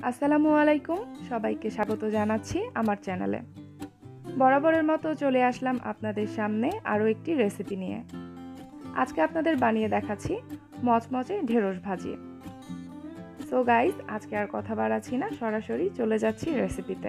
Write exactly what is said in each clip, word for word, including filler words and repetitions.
আসসালামু আলাইকুম, সবাইকে স্বাগত জানাচ্ছি আমার চ্যানেলে। বরাবরের মতো চলে আসলাম আপনাদের সামনে আরও একটি রেসিপি নিয়ে। আজকে আপনাদের বানিয়ে দেখাচ্ছি মচমচে ঢেঁড়স ভাজি। সো গাইস, আজকে আর কথা বাড়াচ্ছি না, সরাসরি চলে যাচ্ছি রেসিপিতে।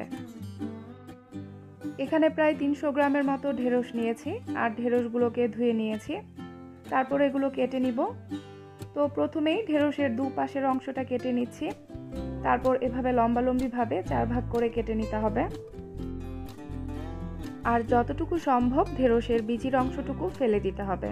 এখানে প্রায় তিনশো গ্রামের মতো ঢেঁড়স নিয়েছি, আর ঢেঁড়সগুলোকে ধুয়ে নিয়েছি। তারপর এগুলো কেটে নিব। তো প্রথমেই ঢেঁড়সের দুপাশের অংশটা কেটে নিচ্ছি। তারপর এভাবে লম্বালম্বিভাবে চার ভাগ করে কেটে নিতে হবে। আর যতটুকু সম্ভব ঢেঁড়সের বীজের অংশটুকু ফেলে দিতে হবে।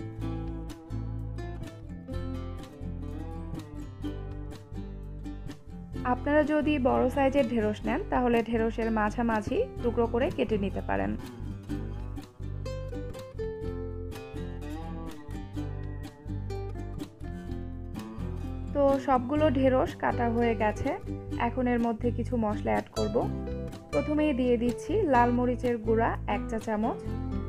আপনারা যদি বড় সাইজের ঢেঁড়স নেন তাহলে ঢেঁড়সের মাঝামাঝি টুকরো করে কেটে নিতে পারেন। তো সবগুলো ঢেঁড়স কাটা হয়ে গেছে। এখন এর মধ্যে কিছু মশলা অ্যাড করব। প্রথমেই দিয়ে দিচ্ছি লাল মরিচের গুঁড়া এক চা চামচ,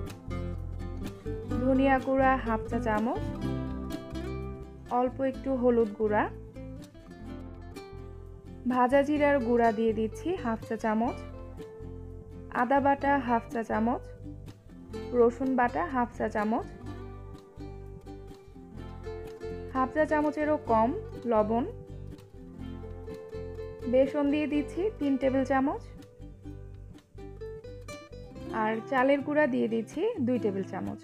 ধনিয়া গুঁড়া হাফ চা চামচ, অল্প একটু হলুদ গুঁড়া, ভাজা জিরার গুঁড়া দিয়ে দিচ্ছি হাফ চা চামচ, আদা বাটা হাফ চা চামচ, রসুন বাটা হাফ চা চামচ, হাফ চা চামচেরও কম লবণ, বেসন দিয়ে দিচ্ছি তিন টেবিল চামচ, আর চালের গুঁড়া দিয়ে দিচ্ছি দুই টেবিল চামচ।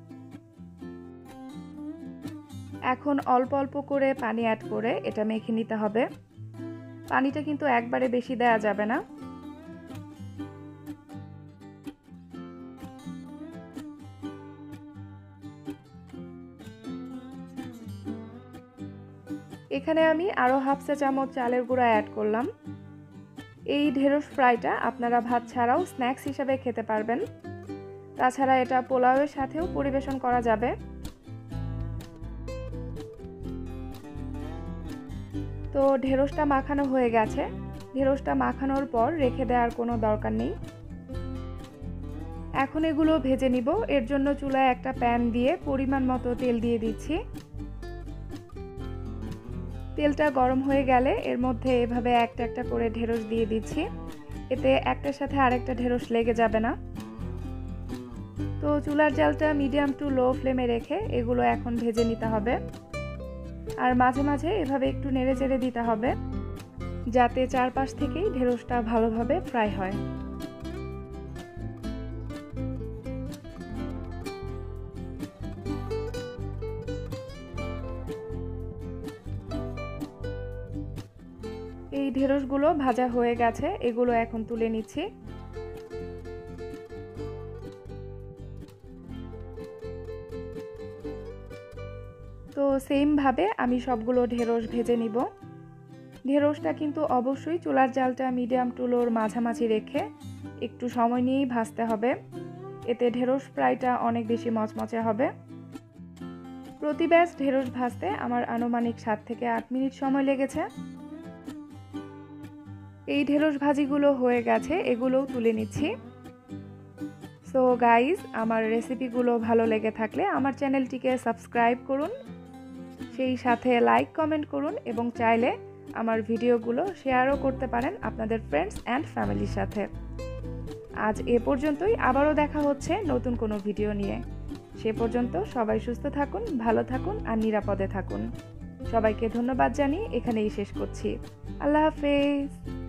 এখন অল্প অল্প করে পানি অ্যাড করে এটা মেখে নিতে হবে। পানিটা কিন্তু একবারে বেশি দেওয়া যাবে না। এখানে আমি আরও হাফ চা চামচ চালের গুঁড়া অ্যাড করলাম। এই ঢেঁড়স ফ্রাইটা আপনারা ভাত ছাড়াও স্ন্যাক্স হিসেবে খেতে পারবেন। তাছাড়া এটা পোলাওয়ের সাথেও পরিবেশন করা যাবে। তো ঢেঁড়সটা মাখানো হয়ে গেছে। ঢেঁড়সটা মাখানোর পর রেখে দেওয়ার কোনো দরকার নেই। এখন এগুলো ভেজে নিব। এর জন্য চুলায় একটা প্যান দিয়ে পরিমাণ মতো তেল দিয়ে দিচ্ছি। তেলটা গরম হয়ে গেলে এর মধ্যে এভাবে একটা একটা করে ঢেঁড়স দিয়ে দিচ্ছি। এতে একটার সাথে আরেকটা ঢেঁড়স লেগে যাবে না। তো চুলার জালটা মিডিয়াম টু লো ফ্লেমে রেখে এগুলো এখন ভেজে নিতে হবে। আর মাঝে মাঝে এভাবে একটু নেড়ে চেড়ে দিতে হবে, যাতে চারপাশ থেকেই ঢেঁড়সটা ভালোভাবে ফ্রাই হয়। এই ঢেঁড়সগুলো ভাজা হয়ে গেছে, এগুলো এখন তুলে নিচ্ছি। তো সেম ভাবে আমি সবগুলো ঢেঁড়স ভেজে নিব। ঢেঁড়সটা কিন্তু অবশ্যই চুলার জালটা মিডিয়াম টু লোর মাঝামাঝি রেখে একটু সময় নিয়েই ভাজতে হবে। এতে ঢেঁড়স ফ্রাইটা অনেক বেশি মচমচে হবে। প্রতি ব্যাচ ঢেঁড়স ভাজতে আমার আনুমানিক সাত থেকে আট মিনিট সময় লেগেছে। এই ঢেঁড়স ভাজিগুলো হয়ে গেছে, এগুলোও তুলে নিচ্ছি। সো গাইজ, আমার রেসিপিগুলো ভালো লেগে থাকলে আমার চ্যানেলটিকে সাবস্ক্রাইব করুন, সেই সাথে লাইক কমেন্ট করুন এবং চাইলে আমার ভিডিওগুলো শেয়ারও করতে পারেন আপনাদের ফ্রেন্ডস অ্যান্ড ফ্যামিলির সাথে। আজ এ পর্যন্তই, আবারও দেখা হচ্ছে নতুন কোনো ভিডিও নিয়ে। সে পর্যন্ত সবাই সুস্থ থাকুন, ভালো থাকুন আর নিরাপদে থাকুন। সবাইকে ধন্যবাদ জানিয়ে এখানেই শেষ করছি। আল্লাহ হাফেজ।